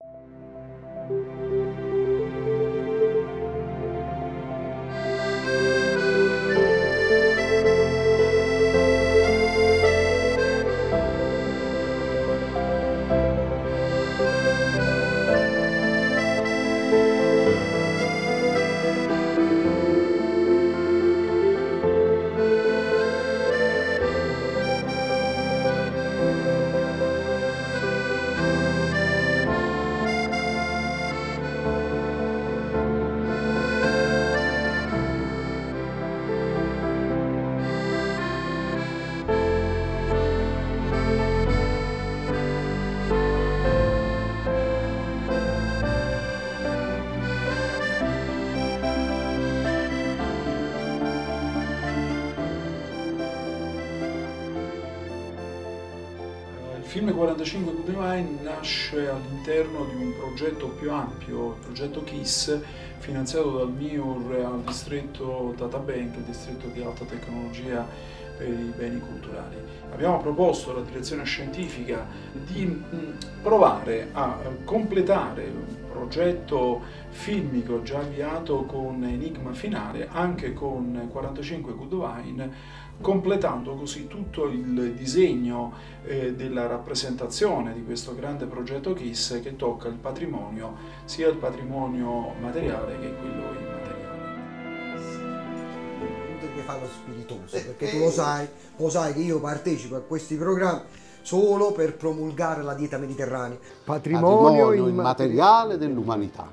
Il film 45 Good Wine nasce all'interno di un progetto più ampio, il progetto KISS, finanziato dal MIUR al distretto Data Bank, il distretto di alta tecnologia per i beni culturali. Abbiamo proposto alla direzione scientifica di provare a completare un progetto filmico già avviato con Enigma Finale, anche con 45 Good Wine, completando così tutto il disegno della rappresentazione di questo grande progetto KISS che tocca il patrimonio, sia il patrimonio materiale che quello immateriale. Non devi fare lo spiritoso, perché tu lo sai che io partecipo a questi programmi solo per promulgare la dieta mediterranea. Patrimonio immateriale dell'umanità.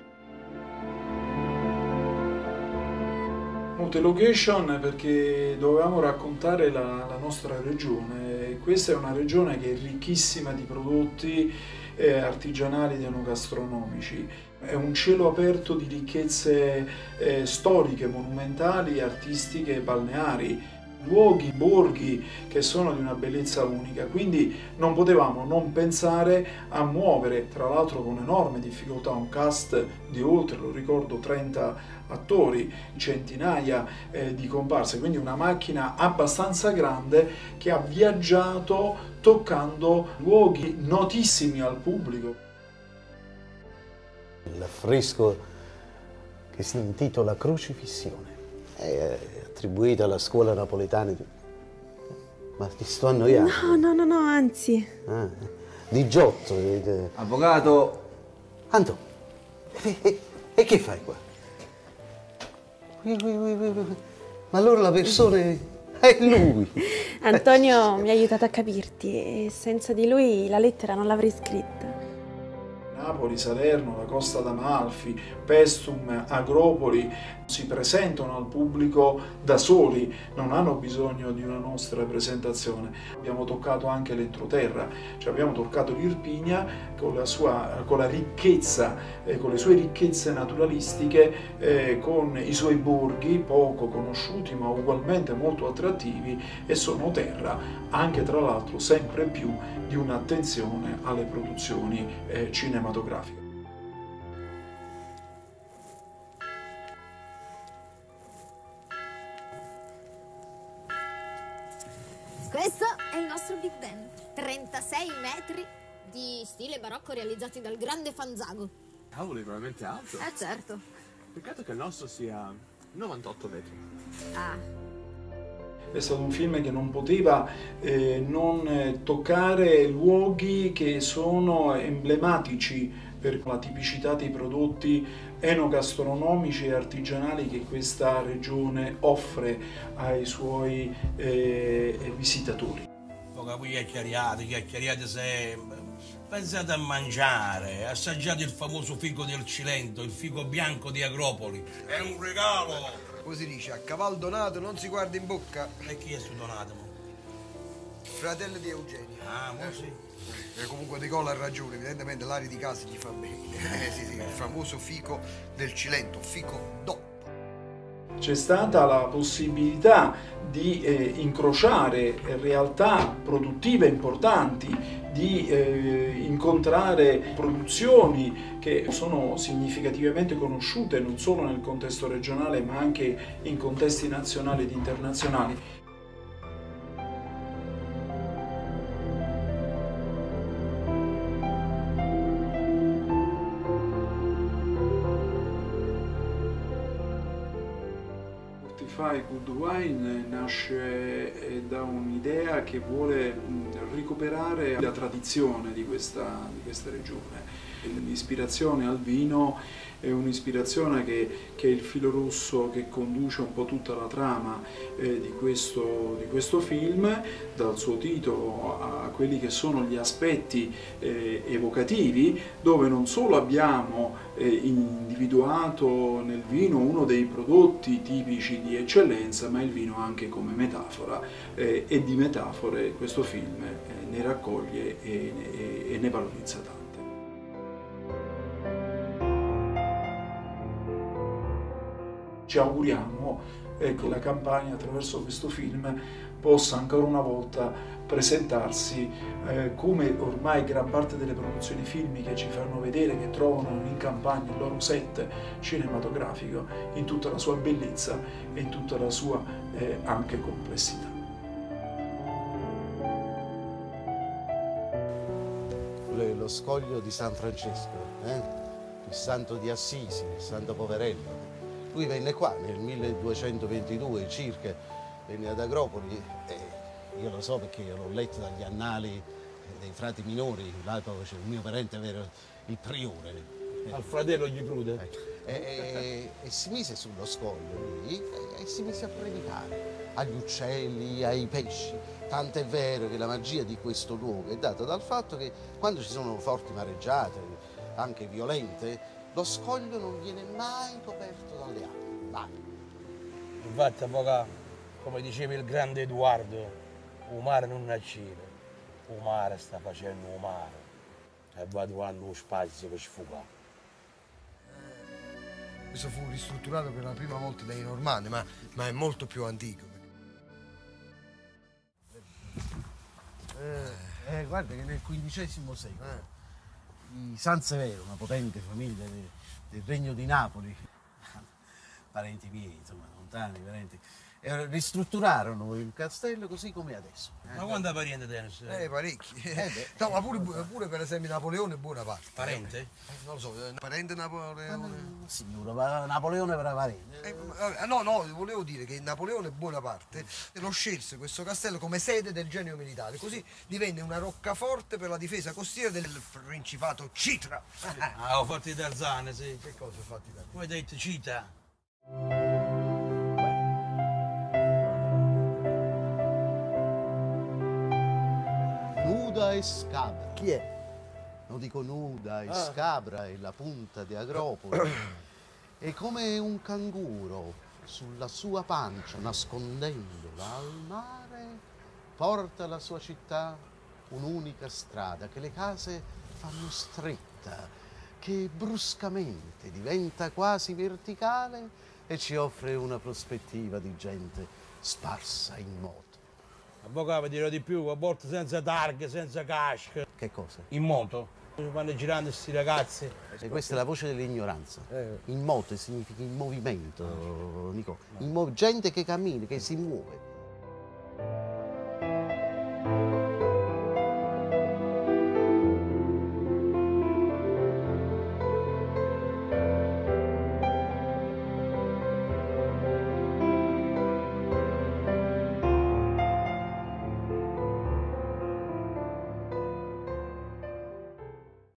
Multilocation perché dovevamo raccontare la nostra regione. Questa è una regione che è ricchissima di prodotti artigianali ed enogastronomici. È un cielo aperto di ricchezze storiche, monumentali, artistiche e balneari. Luoghi, borghi che sono di una bellezza unica, quindi non potevamo non pensare a muovere, tra l'altro con enorme difficoltà, un cast di oltre, lo ricordo, 30 attori, centinaia di comparse, quindi una macchina abbastanza grande che ha viaggiato toccando luoghi notissimi al pubblico. L'affresco che si intitola Crocifissione è attribuito alla scuola napoletana di... Ma ti sto annoiando? No, anzi. Ah, di Giotto. Avvocato! Anto, e che fai qua? Ma allora la persona è lui. Antonio mi ha aiutato a capirti e senza di lui la lettera non l'avrei scritta. Napoli, Salerno, la Costa d'Amalfi, Paestum, Agropoli si presentano al pubblico da soli, non hanno bisogno di una nostra presentazione. Abbiamo toccato anche l'entroterra, cioè abbiamo toccato l'Irpinia con la ricchezza, con le sue ricchezze naturalistiche, con i suoi borghi poco conosciuti ma ugualmente molto attrattivi, e sono terra anche tra l'altro sempre più di un'attenzione alle produzioni cinematografiche. Questo è il nostro Big Ben, 36 metri di stile barocco realizzati dal grande Fanzago. Cavolo, è veramente alto. Certo. Peccato che il nostro sia 98 metri. Ah. È stato un film che non poteva non toccare luoghi che sono emblematici per la tipicità dei prodotti enogastronomici e artigianali che questa regione offre ai suoi visitatori. Voi chiacchierate sempre, pensate a mangiare, assaggiate il famoso fico del Cilento, il fico bianco di Agropoli, è un regalo! Come si dice, a cavallo donato non si guarda in bocca. E chi è sto Donato? Fratello di Eugenio. Ah, mo sì. Comunque Nicola ha ragione, evidentemente l'aria di casa gli fa bene. Sì, il famoso fico del Cilento, fico DOP. C'è stata la possibilità di incrociare realtà produttive importanti, di incontrare produzioni che sono significativamente conosciute non solo nel contesto regionale ma anche in contesti nazionali ed internazionali. fa Good Wine nasce da un'idea che vuole recuperare la tradizione di questa regione. L'ispirazione al vino è un'ispirazione che è il filo rosso che conduce un po' tutta la trama di questo film, dal suo titolo a quelli che sono gli aspetti evocativi, dove non solo abbiamo individuato nel vino uno dei prodotti tipici di eccellenza, ma il vino anche come metafora, e di metafore questo film ne raccoglie e ne valorizza tante. Ci auguriamo che la Campania attraverso questo film possa ancora una volta presentarsi come ormai gran parte delle produzioni filmiche ci fanno vedere, che trovano in Campania il loro set cinematografico in tutta la sua bellezza e in tutta la sua anche complessità. Lo scoglio di San Francesco, il santo di Assisi, il santo poverello. Lui venne qua nel 1222 circa, venne ad Agropoli, io lo so perché l'ho letto dagli annali dei frati minori, là c'è il mio parente vero, il priore. Al fratello gli prude. E si mise sullo scoglio lì e si mise a predicare agli uccelli, ai pesci. Tant'è vero che la magia di questo luogo è data dal fatto che quando ci sono forti mareggiate, anche violente, lo scoglio non viene mai coperto dalle acque, mai. Infatti, avvocato, come diceva il grande Edoardo, il mare non accide, il mare sta facendo il mare e va trovando lo spazio per sfugare. Questo fu ristrutturato per la prima volta dai Normanni, ma è molto più antico. Guarda che nel XV secolo i Sansevero, una potente famiglia del Regno di Napoli, parenti miei, insomma, lontani parenti, ristrutturarono il castello così come adesso. Ma quanti parenti tennis? Parecchi. No, ma pure per esempio Napoleone è buona parte. Parente? Non lo so, parente Napoleone. Signora, ma Napoleone era parente. No, volevo dire che Napoleone Bonaparte lo scelse questo castello come sede del genio militare, così divenne una roccaforte per la difesa costiera del Principato Citra. Ho fatto i Tarzane, sì. Che cosa ho fatto da Come hai detto, Cita? Nuda e scabra. Chi è? Non dico nuda e scabra è la punta di Agropoli. È come un canguro sulla sua pancia, nascondendola al mare, porta alla sua città un'unica strada che le case fanno stretta, che bruscamente diventa quasi verticale e ci offre una prospettiva di gente sparsa in moto. Avvocato, dirò di più, a volte senza targhe, senza casca. Che cosa? In moto. Vanno girando questi ragazzi. E questa è la voce dell'ignoranza. In moto significa in movimento, Nico. Gente che cammina, che si muove.